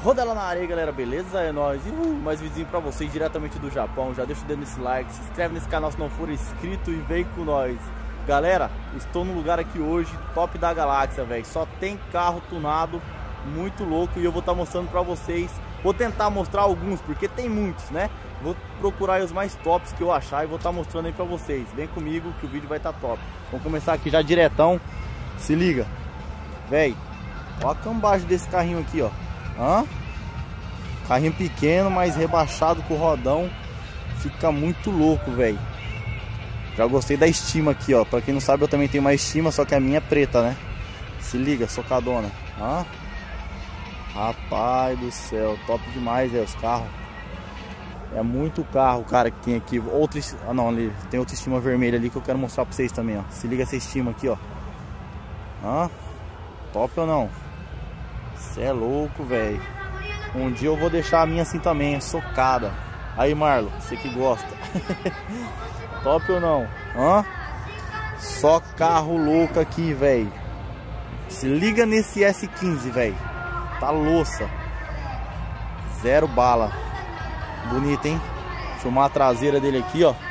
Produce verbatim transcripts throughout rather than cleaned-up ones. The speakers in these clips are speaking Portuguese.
Roda lá na areia, galera, beleza? É nóis. E uh, mais vizinho pra vocês diretamente do Japão. Já deixa o dedo nesse like, se inscreve nesse canal se não for inscrito e vem com nós. Galera, estou num lugar aqui hoje, top da galáxia, velho. Só tem carro tunado, muito louco. E eu vou estar mostrando pra vocês. Vou tentar mostrar alguns, porque tem muitos, né? Vou procurar aí os mais tops que eu achar e vou estar mostrando aí pra vocês. Vem comigo que o vídeo vai estar top. Vamos começar aqui já diretão. Se liga, velho. Olha a cambagem desse carrinho aqui, ó. Hã? Carrinho pequeno, mas rebaixado com o rodão. Fica muito louco, velho. Já gostei da estima aqui, ó. Pra quem não sabe, eu também tenho uma estima, só que a minha é preta, né? Se liga, socadona. Hã? Rapaz do céu, top demais, velho, os carros. É muito carro, cara, que tem aqui. Outra, ah não, ali tem outra estima vermelha ali que eu quero mostrar pra vocês também, ó. Se liga essa estima aqui, ó. Hã? Top ou não? Cê é louco, velho. Um dia eu vou deixar a minha assim também, socada. Aí, Marlon, você que gosta. Top ou não? Hã? Só carro louco aqui, velho. Se liga nesse S quinze, velho. Tá louça. Zero bala. Bonito, hein? Filmar a traseira dele aqui, ó.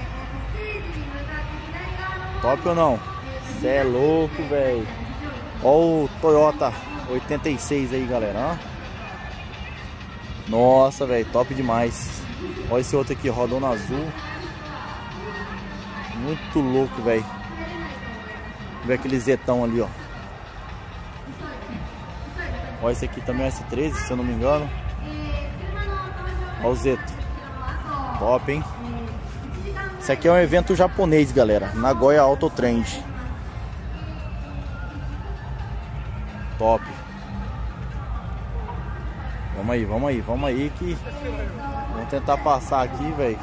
Top ou não? Cê é louco, velho. Ó o Toyota oitenta e seis aí, galera. Hã? Nossa, velho, top demais. Olha esse outro aqui, rodando azul. Muito louco, velho. Vê aquele zetão ali, ó. Olha esse aqui também, S treze, se eu não me engano. Olha o Zeto. Top, hein? Esse aqui é um evento japonês, galera. Nagoya Auto Trend. Top. Vamos aí, vamos aí, vamos aí que... Vamos tentar passar aqui, velho.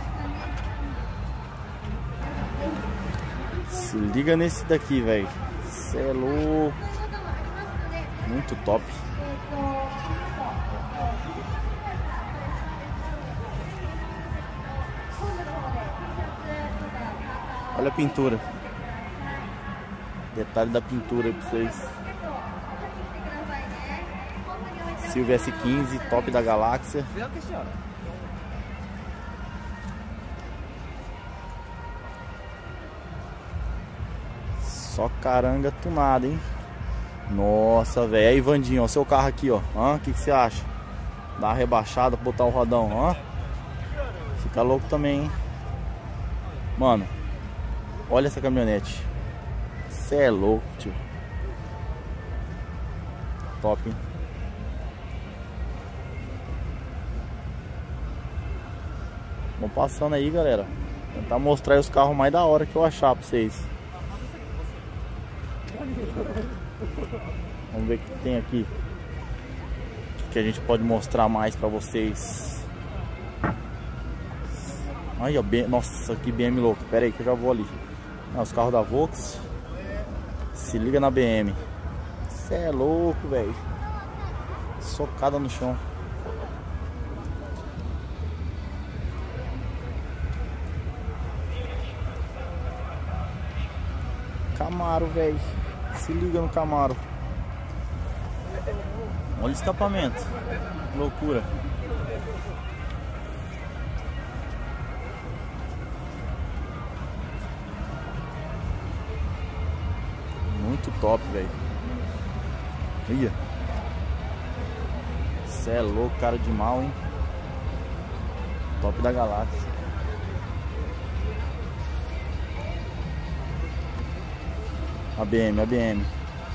Se liga nesse daqui, velho. Cê é louco. Muito top. Olha a pintura. Detalhe da pintura aí pra vocês. Silvia S quinze, top da galáxia. Só caranga tunada, hein? Nossa, velho. Aí, Vandinho, ó, seu carro aqui, ó. O que, que você acha? Dá uma rebaixada, botar o rodão, ó. Fica louco também, hein? Mano, olha essa caminhonete. Você é louco, tio. Top, hein? Vamos passando aí, galera. Tentar mostrar aí os carros mais da hora que eu achar pra vocês. Vamos ver o que tem aqui. O que a gente pode mostrar mais pra vocês. Aí, ó, B... Nossa, que B M louco. Pera aí que eu já vou ali. Ah, os carros da Vox. Se liga na B M. Cê é louco, velho. Socada no chão. Camaro, velho. Se liga no Camaro. Olha o escapamento. Loucura. Muito top, velho. Ia. Cê é louco, cara de mal, hein? Top da galáxia. A B M, a B M.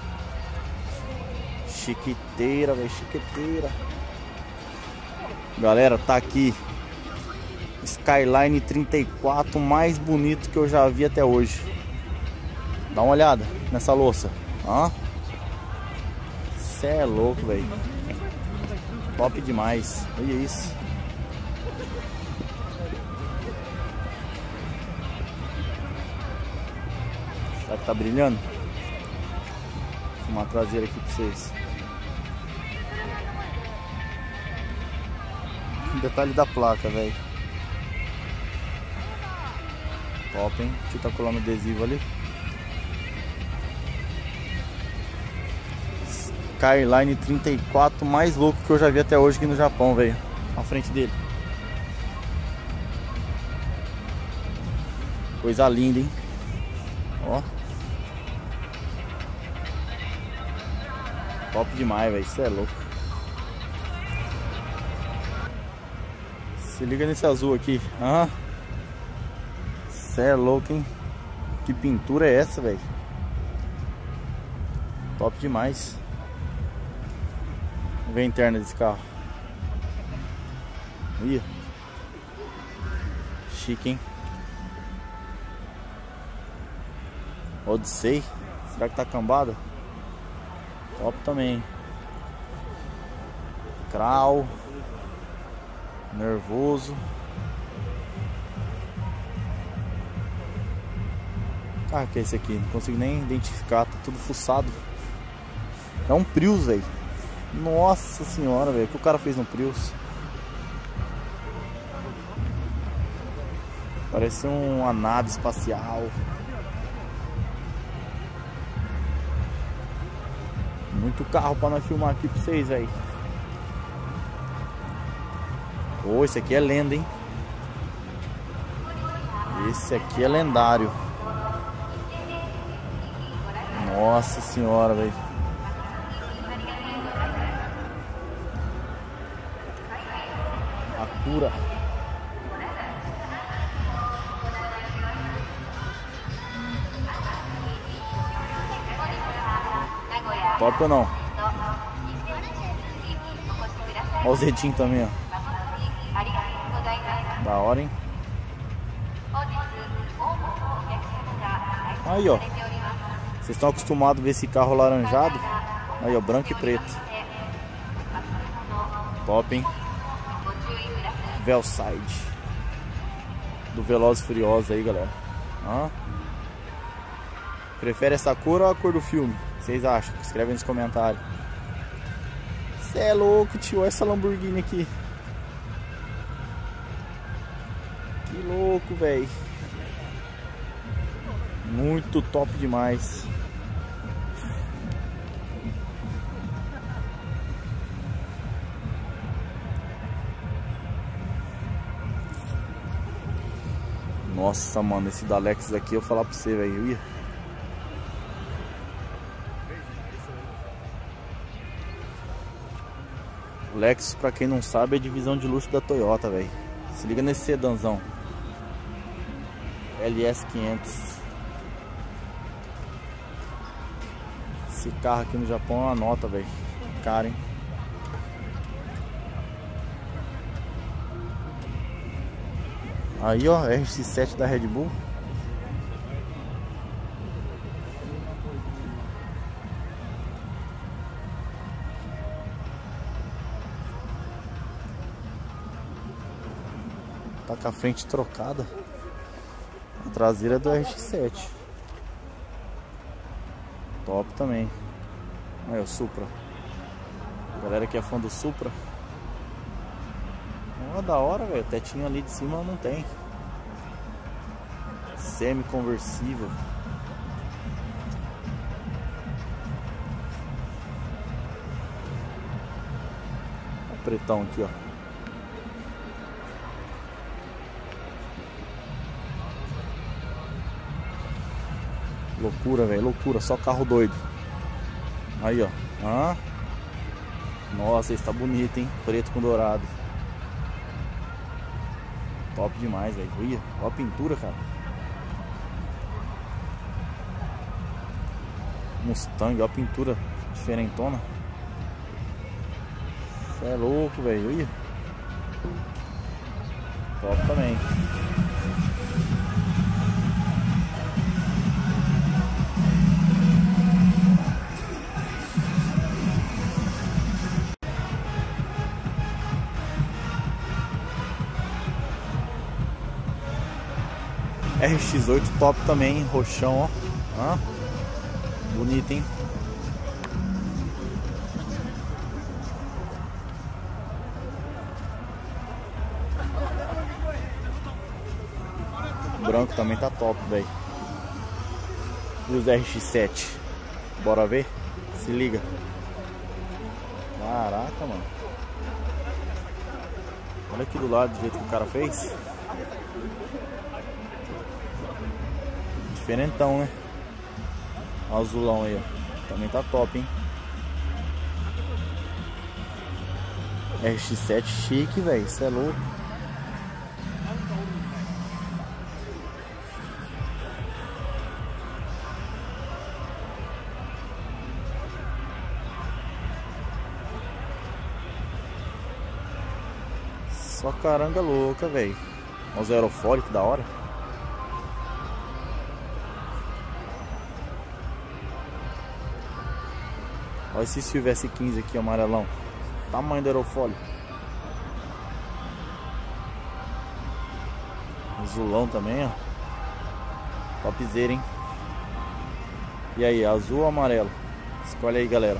Chiqueteira, velho, chiqueteira. Galera, tá aqui Skyline trinta e quatro, mais bonito que eu já vi até hoje. Dá uma olhada nessa louça. Ó. Cê é louco, velho. Top demais. Olha isso. Será que tá brilhando? Vou filmar a traseira aqui pra vocês. Detalhe da placa, velho. Top, hein? Deixa eu tá colando adesivo ali. Skyline trinta e quatro mais louco que eu já vi até hoje aqui no Japão, velho. Na frente dele. Coisa linda, hein? Ó. Top demais, velho. Isso é louco. Se liga nesse azul aqui. Ah. Isso é louco, hein? Que pintura é essa, velho? Top demais. Vamos ver a interna desse carro. Ih. Chique, hein? Odyssey. Será que tá cambada? Top também. Crau. Nervoso. Ah, que é esse aqui? Não consigo nem identificar. Tá tudo fuçado. É um Prius, velho. Nossa senhora, velho. O que o cara fez no Prius? Parece uma nave espacial. Muito carro pra nós filmar aqui pra vocês, velho. Pô, esse aqui é lenda, hein? Esse aqui é lendário. Nossa senhora, velho. Acura. Top ou não? Olha o Zetinho também, ó. Da hora, hein? Aí, ó. Vocês estão acostumados a ver esse carro laranjado? Aí, ó, branco e preto. Top, hein? Velside. Do Velozes e Furiosos aí, galera. Ah. Prefere essa cor ou a cor do filme? Vocês acham? Escreve nos comentários. Cê é louco, tio. Olha essa Lamborghini aqui. Que louco, velho. Muito top demais. Nossa, mano. Esse da Lexus aqui, eu vou falar pra você, velho. Lexus, pra quem não sabe, é a divisão de luxo da Toyota, velho. Se liga nesse sedanzão L S quinhentos. Esse carro aqui no Japão é uma nota, velho. Caro, hein? Aí, ó, R X sete da Red Bull. Tá com a frente trocada. A traseira é do R X sete. Top também. Aí o Supra. Galera que é fã do Supra. Ó, da hora, velho. O tetinho ali de cima não tem. Semi-conversível. O pretão aqui, ó. Loucura, velho, loucura, só carro doido. Aí, ó. Ah. Nossa, esse tá bonito, hein? Preto com dourado. Top demais, velho. Olha, ó a pintura, cara. Mustang, ó a pintura diferentona. Cê é louco, velho. Olha. Top também. R X oito top também, roxão, ó. Ah, bonito, hein? O branco também tá top, velho. E os R X sete? Bora ver? Se liga. Caraca, mano. Olha aqui do lado do jeito que o cara fez. Diferentão, né? Olha o azulão aí, ó. Também tá top, hein? R X sete chique, velho. Isso é louco. Só caranga louca, velho. Olha os aerofólio, que da hora. Olha esse Silver S quinze aqui, amarelão. Tamanho do aerofólio. Azulão também, ó. Topzera, hein? E aí, azul ou amarelo? Escolhe aí, galera.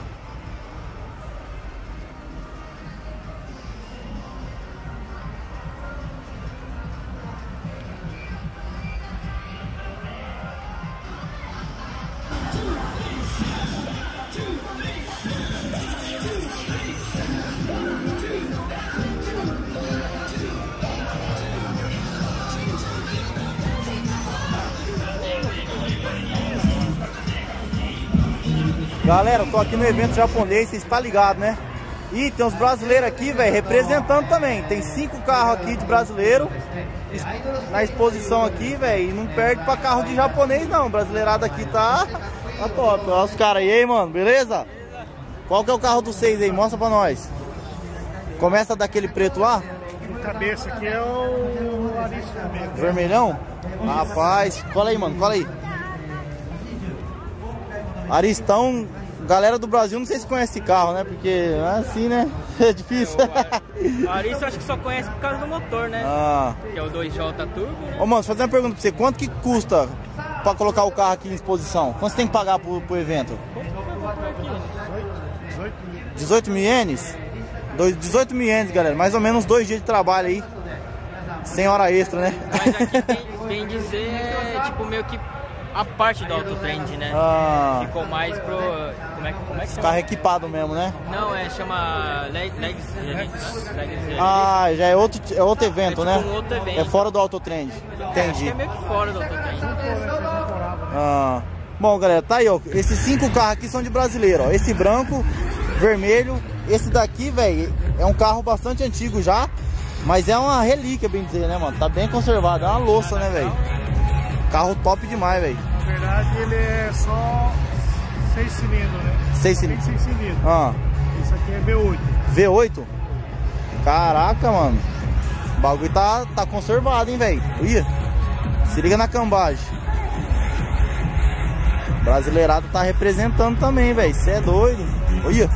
Galera, eu tô aqui no evento japonês, você está ligado, né? E tem uns brasileiros aqui, velho, representando também. Tem cinco carros aqui de brasileiro na exposição aqui, velho. E não perde pra carro de japonês, não. Brasileirada aqui tá, tá top. Olha os caras aí, mano, beleza? Qual que é o carro dos seis aí? Mostra pra nós. Começa daquele preto lá? O cabeça aqui é o Larissa também. Vermelhão? Rapaz, cola aí, mano, cola aí. Aristão, galera do Brasil, não sei se conhece esse carro, né? Porque é assim, né? É difícil. O Arista eu acho que só conhece por causa do motor, né? Ah. Que é o dois J Turbo, né? Ô, mano, deixa eu fazer uma pergunta pra você. Quanto que custa pra colocar o carro aqui em exposição? Quanto você tem que pagar pro, pro evento? dezoito mil ienes? dezoito mil ienes, galera. Mais ou menos dois dias de trabalho aí. Sem hora extra, né? Mas aqui, bem, bem dizer, é tipo meio que a parte do Autotrend, né? Ah. Ficou mais pro... Como é, como é que chama? Carro equipado mesmo, né? Não, é, chama Leg, Legs, Legs, Legs, Ah, já é outro, é outro evento, é tipo né? um outro evento. É fora do Autotrend. Acho Entendi. que é meio que fora do Autotrend. Ah. Bom, galera, tá aí, ó. Esses cinco carros aqui são de brasileiro, ó. Esse branco, vermelho. Esse daqui, velho, é um carro bastante antigo já. Mas é uma relíquia, bem dizer, né, mano? Tá bem conservado. É uma louça, né, velho? Carro top demais, velho. Na verdade, ele é só seis cilindros, né? Seis cilindros. seis cilindros. Ah. Isso aqui é V oito. V oito? Caraca, mano. O bagulho tá, tá conservado, hein, velho. Ia. Se liga na cambagem. Brasileirado tá representando também, velho. Você é doido. Olha.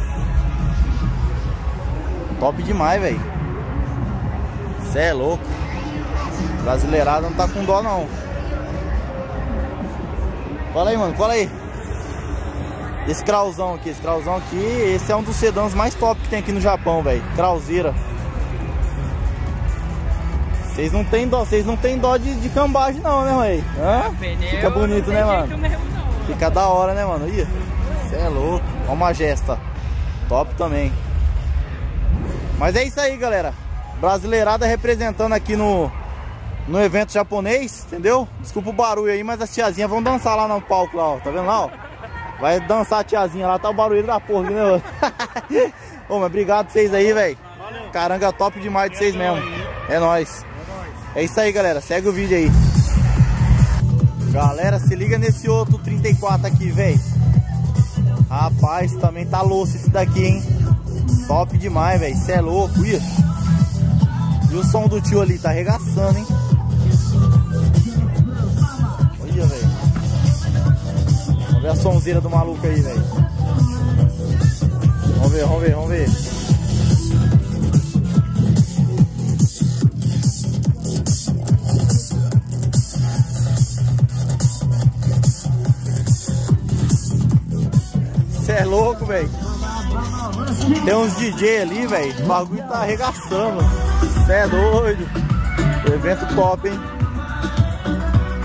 Top demais, velho. Você é louco. Brasileirado não tá com dó, não. Cola aí, mano. Cola aí. Esse Krauzão aqui. Esse Krauzão aqui. Esse é um dos sedãs mais top que tem aqui no Japão, velho. Krauzeira. Vocês não tem dó. Vocês não tem dó de, de cambagem, não, né, mãe? Hã? Fica bonito, né, mano? Fica da hora, né, mano? Ih, você é louco. Ó, uma Majesta. Top também. Mas é isso aí, galera. Brasileirada representando aqui no, no evento japonês, entendeu? Desculpa o barulho aí, mas as tiazinhas vão dançar lá no palco, lá, ó. Tá vendo lá, ó? Vai dançar a tiazinha lá, tá o barulho da porra, né? Ô, mas obrigado pra vocês aí, velho. Caranga top demais de vocês mesmo. É nóis. É isso aí, galera. Segue o vídeo aí. Galera, se liga nesse outro trinta e quatro aqui, velho. Rapaz, também tá louco esse daqui, hein? Top demais, velho. Cê é louco, ia. E o som do tio ali, tá arregaçando, hein? Olha, velho. Vamos ver a sonzeira do maluco aí, velho. Vamos ver, vamos ver, vamos ver. Cê é louco, velho. Tem uns D J ali, velho. O bagulho tá arregaçando. Cê é doido. Evento top, hein?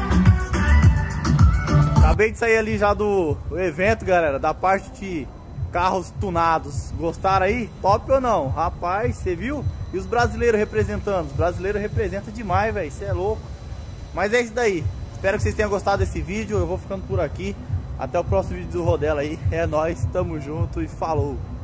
Acabei de sair ali já do, do evento, galera. Da parte de carros tunados. Gostaram aí? Top ou não? Rapaz, você viu? E os brasileiros representando? Os brasileiros representam demais, velho. Você é louco. Mas é isso daí. Espero que vocês tenham gostado desse vídeo. Eu vou ficando por aqui. Até o próximo vídeo do Rodela aí. É nóis, tamo junto e falou!